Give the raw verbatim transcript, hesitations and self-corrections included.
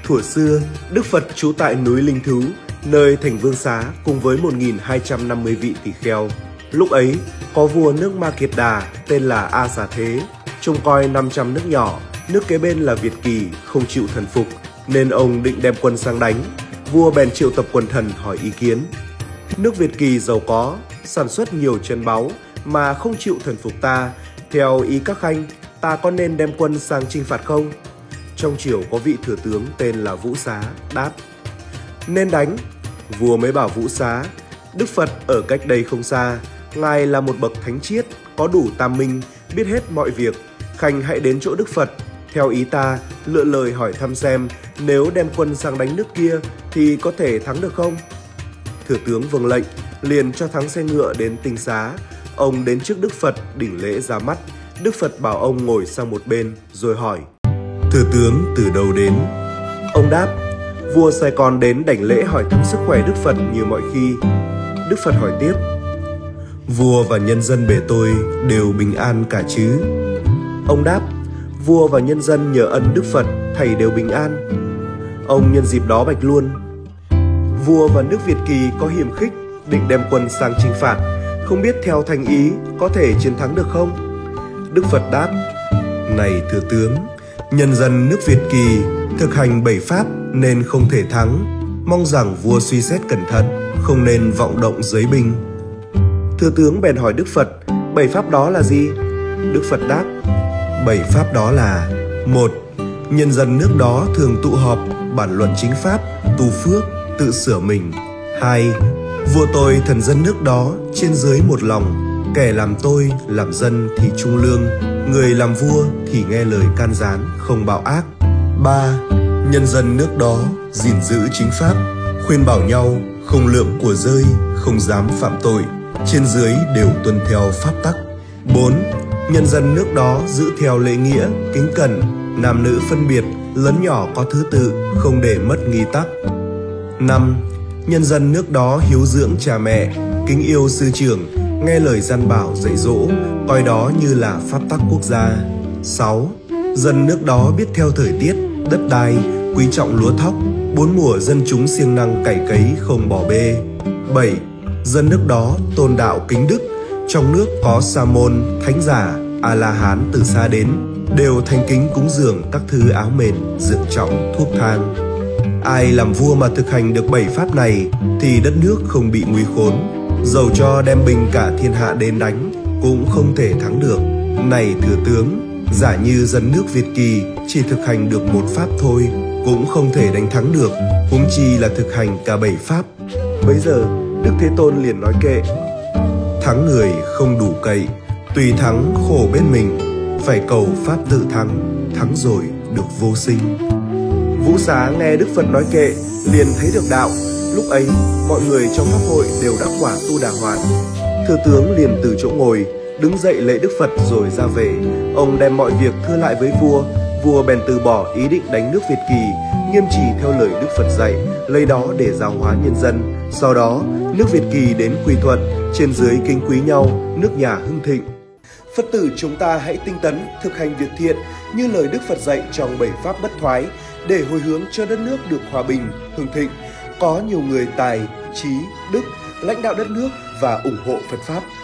Thuở xưa, Đức Phật trú tại núi Linh Thú, nơi thành Vương Xá cùng với một nghìn hai trăm năm mươi vị tỳ kheo. Lúc ấy, có vua nước Ma Kiệt Đà tên là A Xà Thế, trông coi năm trăm nước nhỏ, nước kế bên là Việt Kỳ không chịu thần phục, nên ông định đem quân sang đánh. Vua bèn triệu tập quần thần hỏi ý kiến. Nước Việt Kỳ giàu có, sản xuất nhiều trân báu mà không chịu thần phục ta. Theo ý các khanh, ta có nên đem quân sang chinh phạt không? Trong triều có vị thừa tướng tên là Vũ Xá đáp: nên đánh. Vua mới bảo Vũ Xá: Đức Phật ở cách đây không xa, ngài là một bậc thánh triết, có đủ tam minh, biết hết mọi việc. Khanh hãy đến chỗ Đức Phật, theo ý ta lựa lời hỏi thăm xem nếu đem quân sang đánh nước kia thì có thể thắng được không? Thừa tướng vâng lệnh, liền cho thắng xe ngựa đến Tinh Xá. Ông đến trước Đức Phật đỉnh lễ ra mắt. Đức Phật bảo ông ngồi sang một bên rồi hỏi: Thừa tướng từ đâu đến? Ông đáp: Vua sai con đến đảnh lễ hỏi thăm sức khỏe Đức Phật như mọi khi. Đức Phật hỏi tiếp: Vua và nhân dân bề tôi đều bình an cả chứ? Ông đáp: Vua và nhân dân nhờ ân Đức Phật thảy đều bình an. Ông nhân dịp đó bạch luôn: Vua và nước Việt Kỳ có hiềm khích, định đem quân sang chinh phạt, không biết theo thành ý có thể chiến thắng được không? Đức Phật đáp: Này thừa tướng, nhân dân nước Việt Kỳ thực hành bảy pháp nên không thể thắng, mong rằng vua suy xét cẩn thận, không nên vọng động giới binh. Thừa tướng bèn hỏi Đức Phật: Bảy pháp đó là gì? Đức Phật đáp: Bảy pháp đó là: một. Nhân dân nước đó thường tụ họp, bàn luận chính pháp, tu phước, tự sửa mình. Hai. Vua tôi thần dân nước đó trên dưới một lòng, kẻ làm tôi làm dân thì trung lương, người làm vua thì nghe lời can gián, không bạo ác. Ba. Nhân dân nước đó gìn giữ chính pháp, khuyên bảo nhau, không lượm của rơi, không dám phạm tội, trên dưới đều tuân theo pháp tắc. Bốn. Nhân dân nước đó giữ theo lễ nghĩa, kính cẩn, nam nữ phân biệt, lớn nhỏ có thứ tự, không để mất nghi tắc. Năm. Nhân dân nước đó hiếu dưỡng cha mẹ, kính yêu sư trưởng, nghe lời gian bảo dạy dỗ, coi đó như là pháp tắc quốc gia. Sáu. Dân nước đó biết theo thời tiết, đất đai, quý trọng lúa thóc, bốn mùa dân chúng siêng năng cày cấy không bỏ bê. Bảy. Dân nước đó tôn đạo kính đức, trong nước có sa môn, thánh giả, a la hán từ xa đến, đều thành kính cúng dường các thứ áo mền, dược trọng, thuốc thang. Ai làm vua mà thực hành được bảy pháp này thì đất nước không bị nguy khốn, dầu cho đem binh cả thiên hạ đến đánh cũng không thể thắng được. Này thừa tướng, giả như dân nước Việt Kỳ chỉ thực hành được một pháp thôi cũng không thể đánh thắng được, huống chi là thực hành cả bảy pháp. Bấy giờ Đức Thế Tôn liền nói kệ: Thắng người không đủ cậy, tùy thắng khổ bên mình, phải cầu pháp tự thắng, thắng rồi được vô sinh. Vũ Xá nghe Đức Phật nói kệ liền thấy được đạo. Lúc ấy mọi người trong pháp hội đều đắc quả tu đà hoàn. Thừa tướng liền từ chỗ ngồi đứng dậy lễ Đức Phật rồi ra về. Ông đem mọi việc thưa lại với vua. Vua bèn từ bỏ ý định đánh nước Việt Kỳ, nghiêm trì theo lời Đức Phật dạy, lấy đó để giáo hóa nhân dân. Sau đó nước Việt Kỳ đến quy thuận, trên dưới kính quý nhau, nước nhà hưng thịnh. Phật tử chúng ta hãy tinh tấn thực hành việc thiện như lời Đức Phật dạy trong bảy pháp bất thoái, để hồi hướng cho đất nước được hòa bình, hưng thịnh, có nhiều người tài, trí, đức lãnh đạo đất nước và ủng hộ Phật pháp.